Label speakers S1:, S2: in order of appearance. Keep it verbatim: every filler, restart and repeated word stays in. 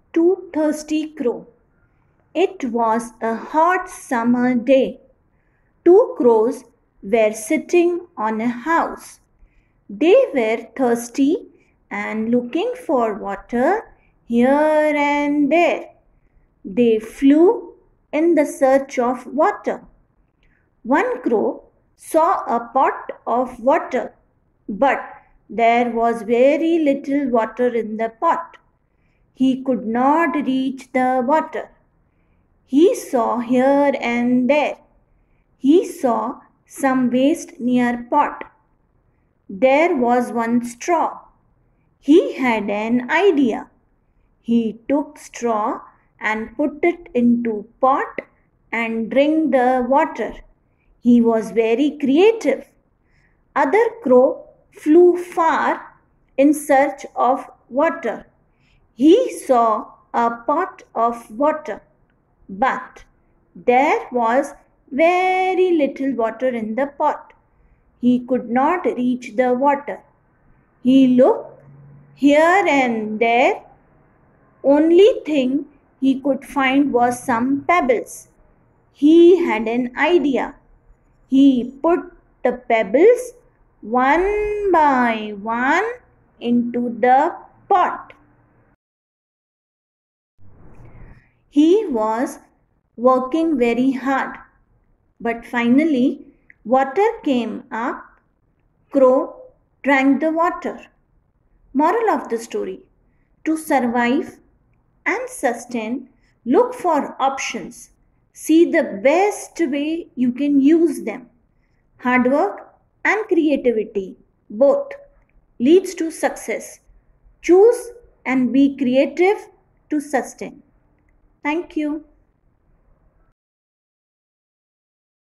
S1: Too Thirsty Crow. It was a hot summer day. Two crows were sitting on a house. They were thirsty and looking for water here and there. They flew in the search of water. One crow saw a pot of water, but there was very little water in the pot. He could not reach the water. He saw here and there. He saw some waste near pot. There was one straw. He had an idea. He took straw and put it into pot and drank the water. He was very creative. Other crow flew far in search of water. He saw a pot of water, but there was very little water in the pot. He could not reach the water. He looked here and there. Only thing he could find was some pebbles. He had an idea. He put the pebbles one by one into the pot. He was working very hard, but finally water came up. Crow drank the water. Moral of the story: to survive and sustain, look for options. See the best way you can use them. Hard work and creativity both leads to success. Choose and be creative to sustain. Thank you.